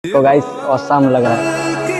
तो guys awesome लग रहा है।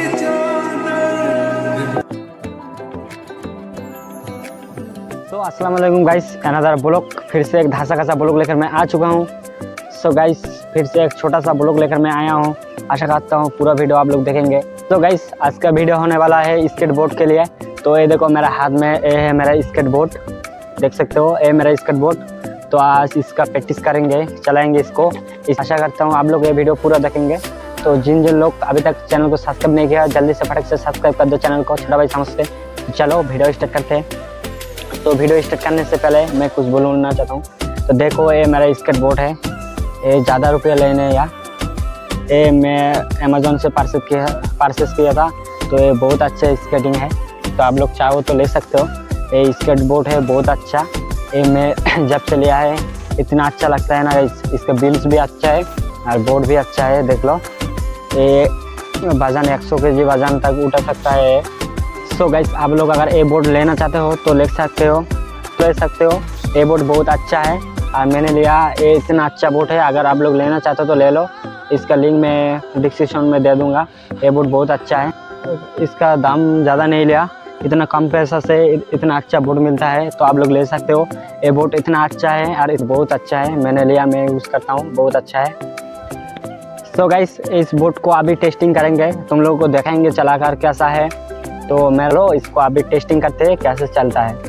तो अस्सलाम वालेकुम गाइस, अनदर ब्लॉग, फिर से एक धासा खासा ब्लॉग लेकर मैं आ चुका हूँ। सो गाइस फिर से एक छोटा सा ब्लॉग लेकर मैं आया हूँ। आशा करता हूँ पूरा वीडियो आप लोग देखेंगे। तो गाइस आज का वीडियो होने वाला है स्केट बोर्ड के लिए। तो ये देखो मेरा हाथ में ये है मेरा स्केट बोर्ड, देख सकते हो ये मेरा स्केट बोर्ड। तो आज इसका प्रैक्टिस करेंगे, चलाएंगे इसको। आशा करता हूँ आप लोग ये वीडियो पूरा देखेंगे। तो जिन लोग अभी तक चैनल को सब्सक्राइब नहीं किया जल्दी से फटक से सब्सक्राइब कर दो चैनल को, छोटा भाई समझते। चलो वीडियो स्टार्ट करते हैं। तो वीडियो स्टार्ट करने से पहले मैं कुछ बोलना चाहता हूँ। तो देखो ये मेरा स्केट बोर्ड है, ये ज़्यादा रुपये लेने या ये मैं अमेज़ॉन से परचेस किया था। तो ये बहुत अच्छा स्केटिंग है, तो आप लोग चाहो तो ले सकते हो। ये स्केट बोर्ड है बहुत अच्छा, ये मैं जब से लिया है इतना अच्छा लगता है ना। इसका बिल्स भी अच्छा है और बोर्ड भी अच्छा है, देख लो। ये वज़न 100 kg वज़न तक उठा सकता है। सो गाइस आप लोग अगर ये बोर्ड लेना चाहते हो तो ले सकते हो। ये बोर्ड बहुत अच्छा है और मैंने लिया, ये इतना अच्छा बोर्ड है। अगर आप लोग लेना चाहते हो तो ले लो, इसका लिंक मैं डिस्क्रिप्शन में दे दूँगा। ये बोर्ड बहुत अच्छा है, इसका दाम ज़्यादा नहीं लिया, इतना कम पैसा से इतना अच्छा बोर्ड मिलता है तो आप लोग ले सकते हो। ये बोर्ड इतना अच्छा है और बहुत अच्छा है, मैंने लिया, मैं यूज़ करता हूँ, बहुत अच्छा है। सो गाइस इस बोर्ड को अभी टेस्टिंग करेंगे, तुम लोगों को दिखाएंगे चलाकर कैसा है। तो मैं लो इसको अभी टेस्टिंग करते हैं कैसे चलता है।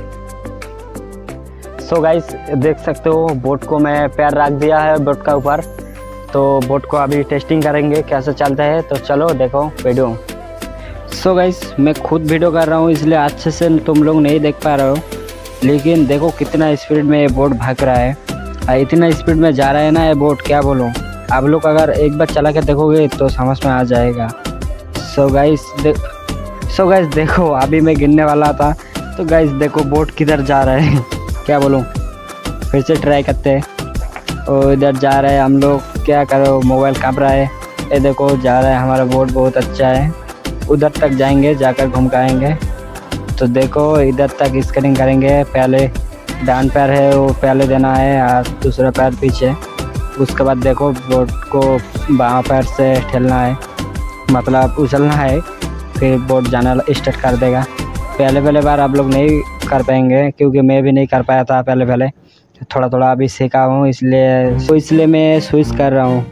सो गाइस देख सकते हो बोर्ड को मैं पैर रख दिया है बोर्ड का ऊपर। तो बोर्ड को अभी टेस्टिंग करेंगे कैसे चलता है। तो चलो देखो वीडियो। सो गाइस मैं खुद वीडियो कर रहा हूँ इसलिए अच्छे से तुम लोग नहीं देख पा रहे हो, लेकिन देखो कितना स्पीड में ये बोर्ड भाग रहा है और इतना स्पीड में जा रहा है ना ये बोर्ड, क्या बोलूँ। आप लोग अगर एक बार चला के देखोगे तो समझ में आ जाएगा। सो गाइस देखो अभी मैं गिरने वाला था। तो गाइस देखो बोर्ड किधर जा रहा है क्या बोलूँ, फिर से ट्राई करते हैं। और इधर जा रहे हैं हम लोग, क्या करो मोबाइल काँप रहा है। ये देखो जा रहा है हमारा बोर्ड, बहुत अच्छा है। उधर तक जाएंगे, जाकर घूम के आएंगे। तो देखो इधर तक स्केटिंग करेंगे। पहले डान पैर है वो पहले देना है और दूसरा पैर पीछे। उसके बाद देखो बोर्ड को बाएं पैर से ठेलना है, मतलब उछलना है, फिर बोर्ड जाना स्टार्ट कर देगा। पहले बार आप लोग नहीं कर पाएंगे क्योंकि मैं भी नहीं कर पाया था पहले थोड़ा अभी सीखा हूँ, इसलिए मैं स्विच कर रहा हूँ।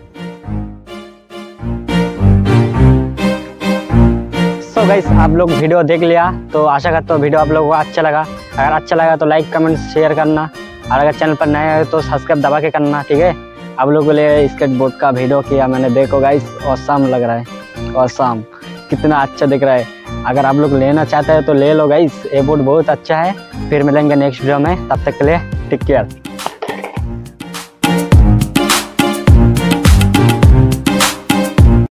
तो गाइस आप लोग वीडियो देख लिया, तो आशा करता हूँ वीडियो आप लोगों को अच्छा लगा। अगर अच्छा लगा तो लाइक कमेंट शेयर करना, और अगर चैनल पर नए हो तो सब्सक्राइब दबा के करना, ठीक है। आप लोगों के लिए स्केट बोर्ड का वीडियो किया मैंने, देखो गाइस औसम लग रहा है, औसम कितना अच्छा दिख रहा है। अगर आप लोग लेना चाहते हैं तो ले लो गाइस, ये बोर्ड बहुत अच्छा है। फिर मिलेंगे नेक्स्ट वीडियो में, तब तक के लिए टेक केयर।